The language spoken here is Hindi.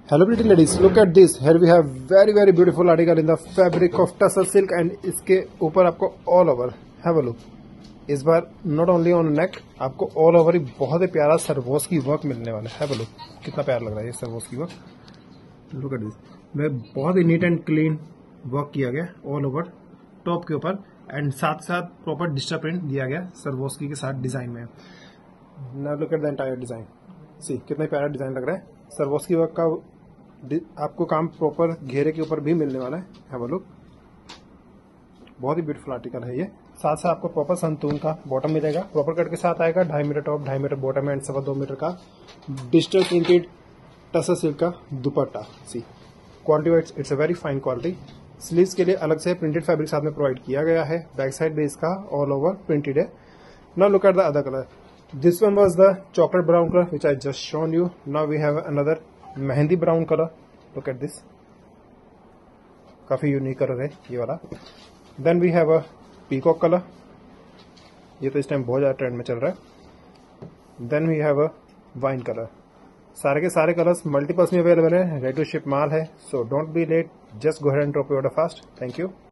Hello pretty ladies, look at this. Here we have very beautiful article in the fabric of tussar silk and इसके ऊपर आपको all over have a look. इस बार not only on neck आपको all over ही बहुत ही प्यारा सरवोस की वर्क मिलने वाला है. Have a look. कितना प्यारा लग रहा है ये सरवोस की वर्क. Look at this. में बहुत ही नीट एंड क्लीन वर्क किया गया all over टॉप के ऊपर एंड साथ साथ प्रॉपर डिजिटल प्रिंट दिया गया सरवोस्की के साथ डिजाइन में. Now look at the entire design. See कितना प्यारा डिजाइन लग रहा है. सरवोस्की वर्क का आपको काम प्रॉपर घेरे के ऊपर भी मिलने वाला है. Have a look. बहुत ही ब्यूटीफुल आर्टिकल है ये. साथ साथ आपको प्रॉपर संतून का बॉटम मिलेगा. प्रॉपर कट के साथ आएगा 2.5 metre top, 2.5 metre bottom and 2.25 metre का डिजिटल प्रिंटेड टसर सिल्क का dupatta. See quality wise it's a very fine quality. Sleeves के लिए अलग से प्रिंटेड फैब्रिक साथ में प्रोवाइड किया गया है. बैक साइड भी इसका ऑल ओवर प्रिंटेड है. Now look at the other colour. This one was the chocolate brown color which I just shown you. Now we have another mehndi brown colour. Look at this. काफी यूनिक कलर है ये वाला. Then we have a peacock color. ये तो इस टाइम बहुत ज्यादा ट्रेंड में चल रहा है. Then we have a wine color. सारे के सारे कलर्स मल्टीपल्स में अवेलेबल है. रेडी टू शिप माल है. So don't be late. Just go ahead and drop your order fast. Thank you.